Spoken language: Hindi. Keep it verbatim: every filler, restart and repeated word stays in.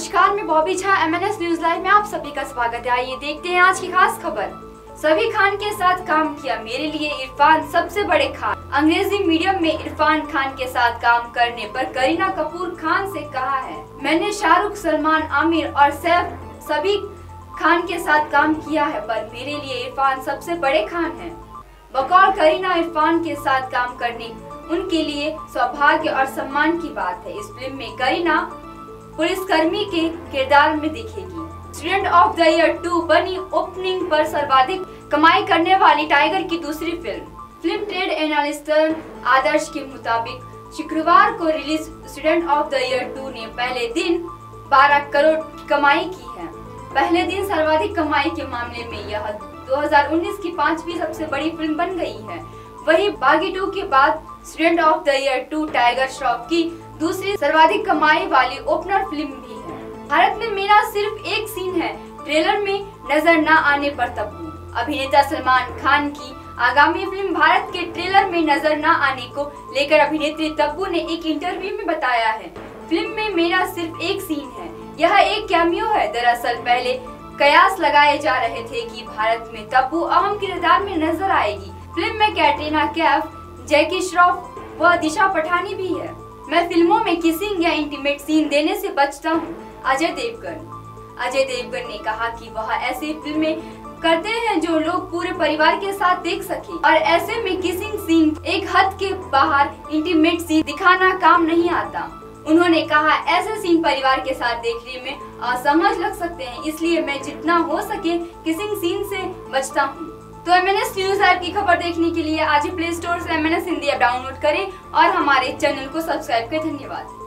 नमस्कार, मैं Bobby Jha M N S news live में आप सभी का स्वागत है। आइए देखते हैं आज की खास खबर। सभी खान के साथ काम किया, मेरे लिए इरफान सबसे बड़े खान। अंग्रेजी मीडियम में इरफान खान के साथ काम करने पर करीना कपूर खान से कहा है, मैंने शाहरुख, सलमान, आमिर और सैफ सभी खान के साथ काम किया है, पर मेरे लिए इरफान सबसे बड़े खान हैं। बकौल करीना, इरफान के साथ काम करने उनके लिए सौभाग्य और सम्मान की बात है। इस फिल्म में करीना पुलिसकर्मी के किरदार में दिखेगी। Student of the year two बनी ओपनिंग पर सर्वाधिक कमाई करने वाली टाइगर की दूसरी film. Film trade analyst Adarsh के मुताबिक शुक्रवार को release student of the year two ने पहले दिन बारह करोड़ की कमाई की है। पहले दिन सर्वाधिक कमाई के मामले में यह दो हज़ार उन्नीस की पांचवी सबसे बड़ी फिल्म बन गई है। वही बागी टू के बाद student of the year two Tiger Shroff की दूसरी सर्वाधिक कमाई वाली ओपनर फिल्म भी है। भारत में मेरा सिर्फ एक सीन है ट्रेलर में नजर न आने पर तब्बू। अभिनेता सलमान खान की आगामी फिल्म भारत के ट्रेलर में नजर न आने को लेकर अभिनेत्री तब्बू ने एक इंटरव्यू में बताया है, फिल्म में मेरा सिर्फ एक सीन है, यह एक कैमियो है। दरअसल पहले कयास लगाए जा रहे थे कि भारत में तब्बू अहम किरदार में नजर आएगी। फिल्म में कैटरीना कैफ, जैकी श्रॉफ व दिशा पठानी भी है। मैं फिल्मों में किसिंग या इंटीमेट सीन देने से बचता हूँ। अजय देवगन अजय देवगन ने कहा कि वह ऐसी फिल्में करते हैं जो लोग पूरे परिवार के साथ देख सके, और ऐसे में किसिंग सीन एक हद के बाहर इंटीमेट सीन दिखाना काम नहीं आता। उन्होंने कहा, ऐसे सीन परिवार के साथ देखने में असमझ लग सकते हैं, इसलिए मैं जितना हो सके किसिंग सीन से बचता हूँ। तो M N S news app की खबर देखने के लिए आज ही प्ले स्टोर से M N S Hindi app download करें और हमारे चैनल को सब्सक्राइब करें। धन्यवाद।